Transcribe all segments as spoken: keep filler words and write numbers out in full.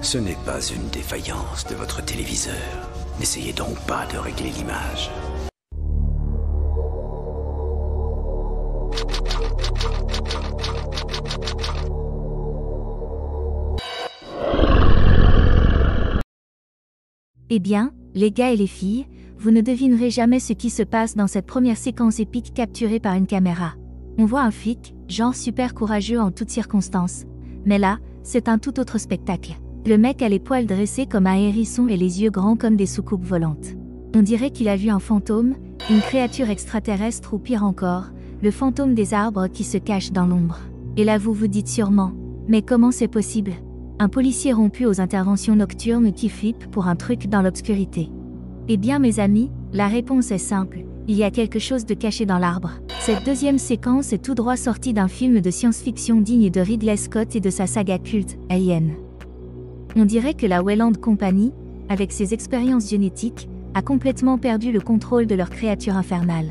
Ce n'est pas une défaillance de votre téléviseur. N'essayez donc pas de régler l'image. Eh bien, les gars et les filles, vous ne devinerez jamais ce qui se passe dans cette première séquence épique capturée par une caméra. On voit un flic, genre super courageux en toutes circonstances. Mais là, c'est un tout autre spectacle. Le mec a les poils dressés comme un hérisson et les yeux grands comme des soucoupes volantes. On dirait qu'il a vu un fantôme, une créature extraterrestre ou pire encore, le fantôme des arbres qui se cache dans l'ombre. Et là vous vous dites sûrement, mais comment c'est possible? Un policier rompu aux interventions nocturnes qui flippe pour un truc dans l'obscurité. Eh bien mes amis, la réponse est simple, il y a quelque chose de caché dans l'arbre. Cette deuxième séquence est tout droit sortie d'un film de science-fiction digne de Ridley Scott et de sa saga culte, Alien. On dirait que la Weyland Company, avec ses expériences génétiques, a complètement perdu le contrôle de leur créature infernale.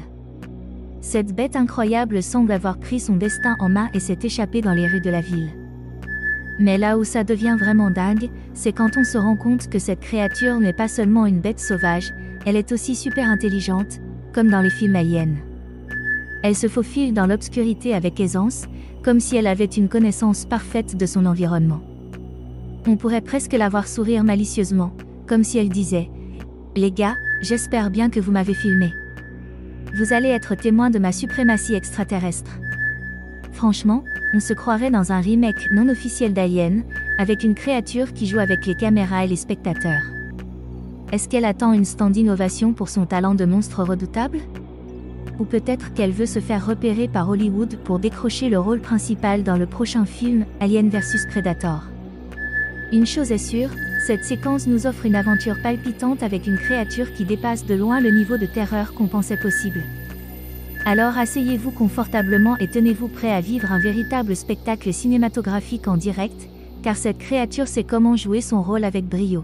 Cette bête incroyable semble avoir pris son destin en main et s'est échappée dans les rues de la ville. Mais là où ça devient vraiment dingue, c'est quand on se rend compte que cette créature n'est pas seulement une bête sauvage, elle est aussi super intelligente, comme dans les films Alien. Elle se faufile dans l'obscurité avec aisance, comme si elle avait une connaissance parfaite de son environnement. On pourrait presque la voir sourire malicieusement, comme si elle disait « Les gars, j'espère bien que vous m'avez filmé. Vous allez être témoin de ma suprématie extraterrestre. » Franchement, on se croirait dans un remake non officiel d'Alien, avec une créature qui joue avec les caméras et les spectateurs. Est-ce qu'elle attend une standing ovation pour son talent de monstre redoutable? Ou peut-être qu'elle veut se faire repérer par Hollywood pour décrocher le rôle principal dans le prochain film, Alien versus Predator. Une chose est sûre, cette séquence nous offre une aventure palpitante avec une créature qui dépasse de loin le niveau de terreur qu'on pensait possible. Alors asseyez-vous confortablement et tenez-vous prêt à vivre un véritable spectacle cinématographique en direct, car cette créature sait comment jouer son rôle avec brio.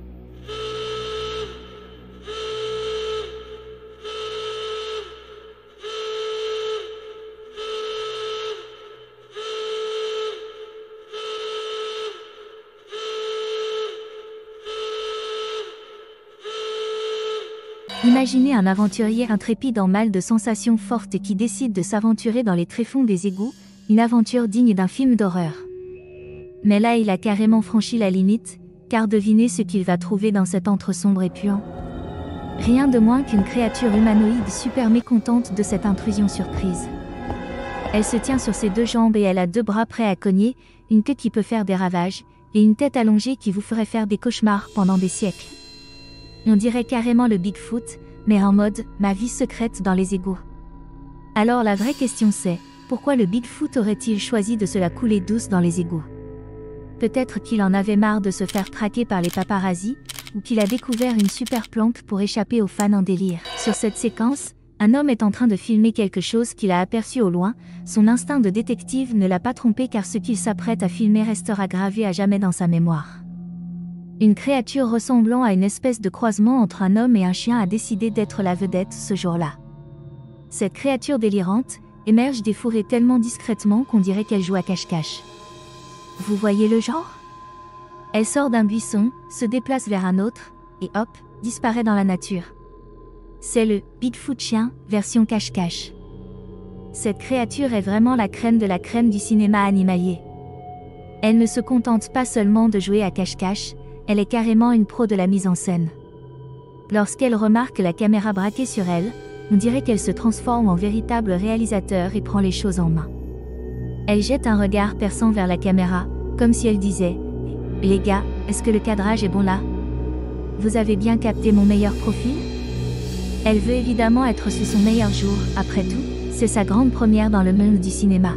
Imaginez un aventurier intrépide en mal de sensations fortes qui décide de s'aventurer dans les tréfonds des égouts, une aventure digne d'un film d'horreur. Mais là il a carrément franchi la limite, car devinez ce qu'il va trouver dans cet antre sombre et puant. Rien de moins qu'une créature humanoïde super mécontente de cette intrusion surprise. Elle se tient sur ses deux jambes et elle a deux bras prêts à cogner, une queue qui peut faire des ravages, et une tête allongée qui vous ferait faire des cauchemars pendant des siècles. On dirait carrément le Bigfoot, mais en mode « ma vie secrète dans les égouts ». Alors la vraie question c'est, pourquoi le Bigfoot aurait-il choisi de se la couler douce dans les égouts? Peut-être qu'il en avait marre de se faire traquer par les paparazzis, ou qu'il a découvert une super planque pour échapper aux fans en délire. Sur cette séquence, un homme est en train de filmer quelque chose qu'il a aperçu au loin, son instinct de détective ne l'a pas trompé car ce qu'il s'apprête à filmer restera gravé à jamais dans sa mémoire. Une créature ressemblant à une espèce de croisement entre un homme et un chien a décidé d'être la vedette ce jour-là. Cette créature délirante émerge des fourrés tellement discrètement qu'on dirait qu'elle joue à cache-cache. Vous voyez le genre? Elle sort d'un buisson, se déplace vers un autre, et hop, disparaît dans la nature. C'est le Bigfoot chien, version cache-cache. Cette créature est vraiment la crème de la crème du cinéma animalier. Elle ne se contente pas seulement de jouer à cache-cache, elle est carrément une pro de la mise en scène. Lorsqu'elle remarque la caméra braquée sur elle, on dirait qu'elle se transforme en véritable réalisateur et prend les choses en main. Elle jette un regard perçant vers la caméra, comme si elle disait « Les gars, est-ce que le cadrage est bon là? Vous avez bien capté mon meilleur profil ?» Elle veut évidemment être sous son meilleur jour, après tout, c'est sa grande première dans le monde du cinéma.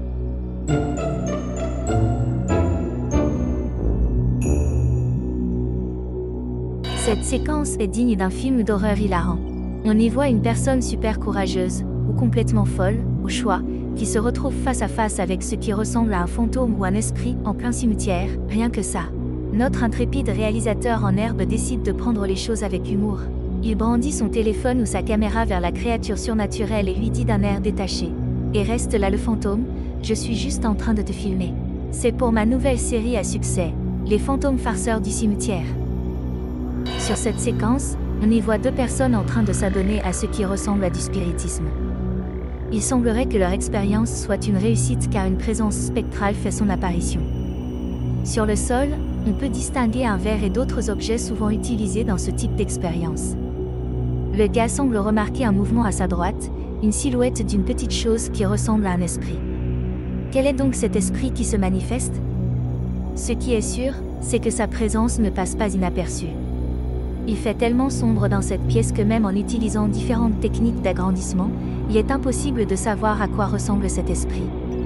Cette séquence est digne d'un film d'horreur hilarant. On y voit une personne super courageuse, ou complètement folle, au choix, qui se retrouve face à face avec ce qui ressemble à un fantôme ou un esprit en plein cimetière, rien que ça. Notre intrépide réalisateur en herbe décide de prendre les choses avec humour. Il brandit son téléphone ou sa caméra vers la créature surnaturelle et lui dit d'un air détaché. Et reste là le fantôme, je suis juste en train de te filmer. C'est pour ma nouvelle série à succès, les fantômes farceurs du cimetière. Sur cette séquence, on y voit deux personnes en train de s'adonner à ce qui ressemble à du spiritisme. Il semblerait que leur expérience soit une réussite car une présence spectrale fait son apparition. Sur le sol, on peut distinguer un verre et d'autres objets souvent utilisés dans ce type d'expérience. Le gars semble remarquer un mouvement à sa droite, une silhouette d'une petite chose qui ressemble à un esprit. Quel est donc cet esprit qui se manifeste? Ce qui est sûr, c'est que sa présence ne passe pas inaperçue. Il fait tellement sombre dans cette pièce que même en utilisant différentes techniques d'agrandissement, il est impossible de savoir à quoi ressemble cet esprit.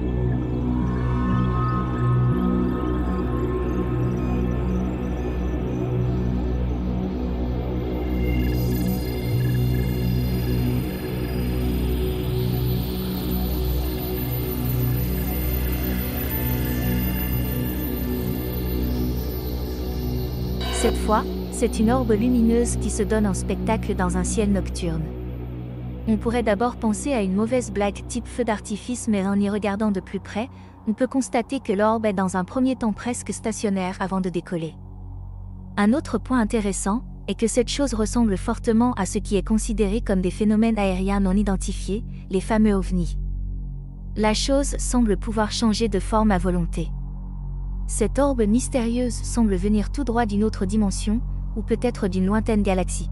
Cette fois, c'est une orbe lumineuse qui se donne en spectacle dans un ciel nocturne. On pourrait d'abord penser à une mauvaise blague type feu d'artifice, mais en y regardant de plus près, on peut constater que l'orbe est dans un premier temps presque stationnaire avant de décoller. Un autre point intéressant est que cette chose ressemble fortement à ce qui est considéré comme des phénomènes aériens non identifiés, les fameux ovnis. La chose semble pouvoir changer de forme à volonté. Cette orbe mystérieuse semble venir tout droit d'une autre dimension, ou peut-être d'une lointaine galaxie.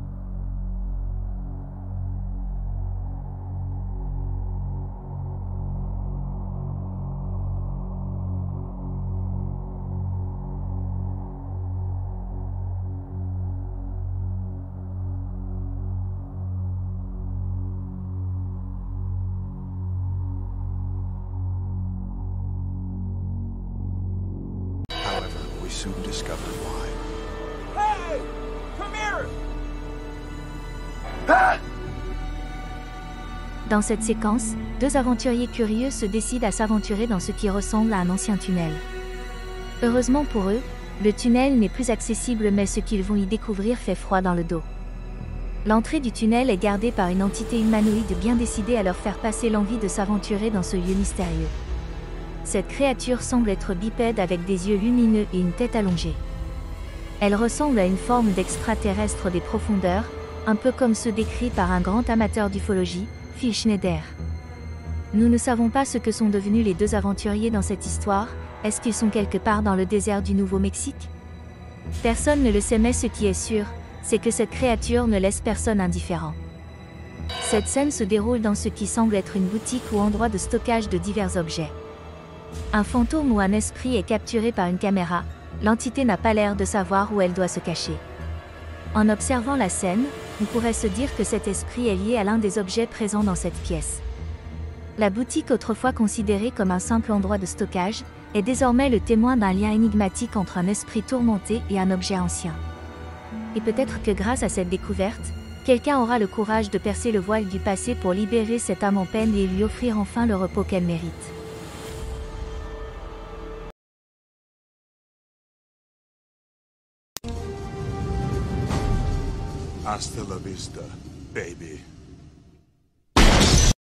Soon discover why. Hey! Come here! Ah! Dans cette séquence, deux aventuriers curieux se décident à s'aventurer dans ce qui ressemble à un ancien tunnel. Heureusement pour eux, le tunnel n'est plus accessible, mais ce qu'ils vont y découvrir fait froid dans le dos. L'entrée du tunnel est gardée par une entité humanoïde bien décidée à leur faire passer l'envie de s'aventurer dans ce lieu mystérieux. Cette créature semble être bipède avec des yeux lumineux et une tête allongée. Elle ressemble à une forme d'extraterrestre des profondeurs, un peu comme ceux décrits par un grand amateur d'ufologie, Phil Schneider. Nous ne savons pas ce que sont devenus les deux aventuriers dans cette histoire. Est-ce qu'ils sont quelque part dans le désert du Nouveau-Mexique? Personne ne le sait, mais ce qui est sûr, c'est que cette créature ne laisse personne indifférent. Cette scène se déroule dans ce qui semble être une boutique ou endroit de stockage de divers objets. Un fantôme ou un esprit est capturé par une caméra, l'entité n'a pas l'air de savoir où elle doit se cacher. En observant la scène, on pourrait se dire que cet esprit est lié à l'un des objets présents dans cette pièce. La boutique, autrefois considérée comme un simple endroit de stockage, est désormais le témoin d'un lien énigmatique entre un esprit tourmenté et un objet ancien. Et peut-être que grâce à cette découverte, quelqu'un aura le courage de percer le voile du passé pour libérer cette âme en peine et lui offrir enfin le repos qu'elle mérite. Hasta la vista, baby.